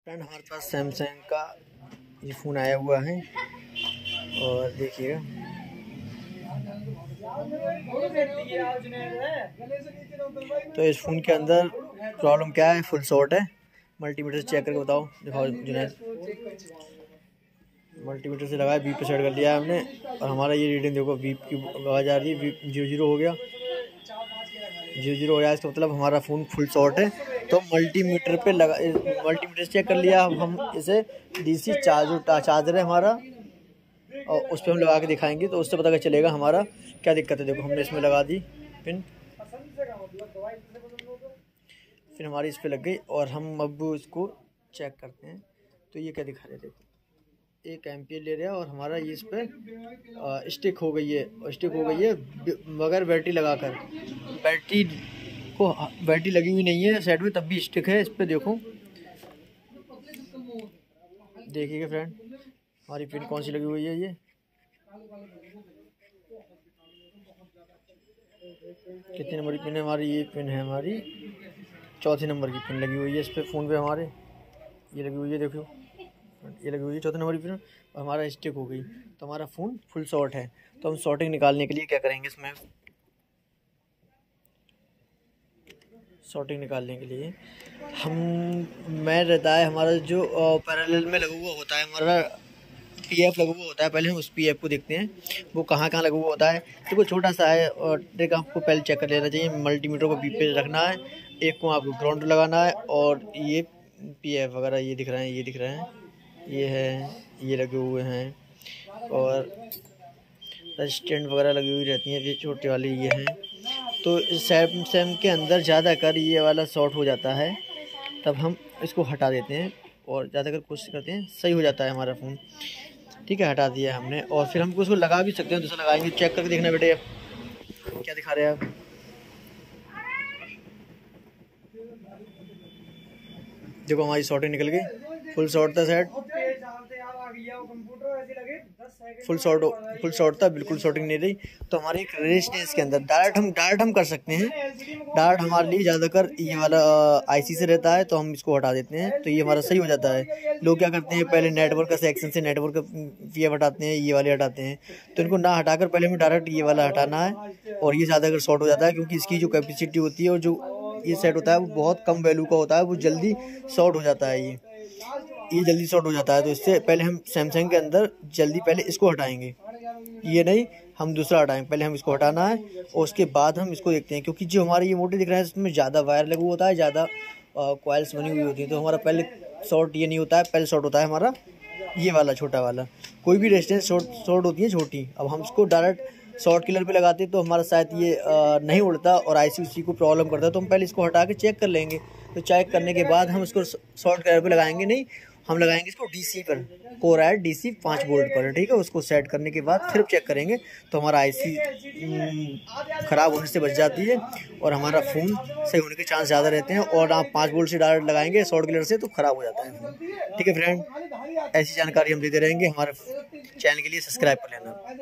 Friend हमारे पास Samsung का ये फ़ोन आया हुआ है और देखिएगा तो इस फ़ोन के अंदर प्रॉब्लम क्या है। फुल शॉट है। मल्टीमीटर से चेक करके बताओ। दिखाओ जुनैद, मल्टीमीटर से लगाया, बीप पे सेट कर लिया है हमने और हमारा ये रीडिंग देखो, बीप की आवाज़ आ रही है। बीप 0 हो गया, 0 हो गया। इसका मतलब हमारा फ़ोन फुल शॉट है। तो मल्टीमीटर पे लगा, मल्टीमीटर से चेक कर लिया। हम इसे डीसी चार्जर है हमारा और उस पर हम लगा के दिखाएंगे तो उससे पता चलेगा हमारा क्या दिक्कत है। देखो हमने इसमें लगा दी पिन, फिर हमारी इस पर लग गई और हम अब इसको चेक करते हैं तो ये क्या दिखा रहे। देखो 1 एम्पियर ले रहा है और हमारा ये इस पर स्टिक हो गई है बगैर बैटरी लगाकर। बैटरी लगी हुई नहीं है साइड में, तब भी स्टिक है इस पर। देखो देखिएगा फ्रेंड, हमारी पिन कौन सी लगी हुई है। ये कितने नंबर की पिन है हमारी? ये पिन है हमारी 4 नंबर की पिन लगी हुई है इस पे, फ़ोन पे हमारे ये लगी हुई है। देखो ये लगी हुई है 4 नंबर की पिन और हमारा स्टिक हो गई तो हमारा फ़ोन फुल शॉट है। तो हम शॉर्टिंग निकालने के लिए क्या करेंगे, इसमें शॉर्टिंग निकालने के लिए मैं रहता है हमारा जो पैरेलल में लगा हुआ होता है, हमारा पीएफ लगा हुआ होता है। पहले हम उस पीएफ को देखते हैं वो कहाँ कहाँ लगा हुआ होता है। तो वो छोटा सा है और ट्रिक आपको पहले चेक कर लेना चाहिए। मल्टीमीटर को बीप पे रखना है, एक को आपको ग्राउंड लगाना है और ये पीएफ वगैरह ये दिख रहे हैं, ये है, ये लगे हुए हैं और रेजिस्टेंट वगैरह लगी हुई रहती हैं। ये छोटे वाले ये हैं। तो सैमसंग के अंदर ज़्यादा कर ये वाला शॉर्ट हो जाता है, तब हम इसको हटा देते हैं और ज़्यादा कर कोशिश करते हैं सही हो जाता है हमारा फ़ोन। ठीक है, हटा दिया हमने और फिर हम उसको लगा भी सकते हैं। दूसरा लगाएंगे, चेक करके देखना बेटे क्या दिखा रहे हैं आप। देखो हमारी शॉर्टिंग निकल गई, फुल शॉर्ट था सेट, फुल शॉर्ट था, बिल्कुल शॉर्टिंग नहीं रही। तो हमारी एक रेजिस्टेंस के अंदर डायरेक्ट हम कर सकते हैं। डायरेक्ट हमारे लिए ज़्यादातर ये वाला आईसी से रहता है तो हम इसको हटा देते हैं तो ये हमारा सही हो जाता है। लोग क्या करते हैं, पहले नेटवर्क का सेक्शन से नेटवर्क का पीएफ हटाते हैं, ये वाले हटाते हैं। तो इनको ना हटाकर पहले हमें डायरेक्ट ये वाला हटाना है और ये ज़्यादातर शॉर्ट हो जाता है क्योंकि इसकी जो कैपेसिटी होती है और जो ये सेट होता है वो बहुत कम वैल्यू का होता है, वो जल्दी शॉर्ट हो जाता है। ये जल्दी शॉर्ट हो जाता है। तो इससे पहले हम सैमसंग के अंदर जल्दी पहले इसको हटाएंगे, ये नहीं हम दूसरा हटाएंगे। पहले हम इसको हटाना है और उसके बाद हम इसको देखते हैं क्योंकि जो हमारे ये मोटर दिख रहा है इसमें ज़्यादा वायर लगा हुआ होता है, ज़्यादा कॉइल्स बनी हुई होती है। तो हमारा पहले शॉर्ट ये नहीं होता है, पहले शॉर्ट होता है हमारा ये वाला छोटा वाला। कोई भी रेजिस्टेंस शॉर्ट होती है छोटी। अब हम इसको डायरेक्ट शॉर्ट किलर पे लगाते तो हमारा शायद ये नहीं उड़ता और आईसी उसी को प्रॉब्लम करता है। तो हम पहले इसको हटा के चेक कर लेंगे। तो चेक करने के बाद हम इसको शॉर्ट किलर पे लगाएंगे नहीं, हम लगाएंगे इसको डीसी पर, कोर डीसी 5 वोल्ट पर। ठीक है, उसको सेट करने के बाद फिर चेक करेंगे तो हमारा आईसी ख़राब होने से बच जाती है और हमारा फ़ोन सही होने के चांस ज़्यादा रहते हैं। और आप 5 वोल्ट से डायरेक्ट लगाएंगे शॉर्ट किलर से तो ख़राब हो जाता है फ़ोन। ठीक है फ्रेंड, ऐसी जानकारी हम देते रहेंगे। हमारे चैनल के लिए सब्सक्राइब कर लेना।